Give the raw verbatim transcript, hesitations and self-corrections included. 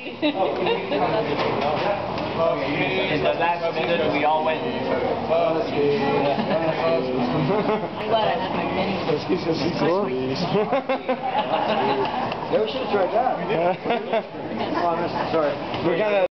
In the last minute, we all went. I'm glad I had my penny. Yeah, we should have tried that. Oh, I missed it. Sorry. We kind of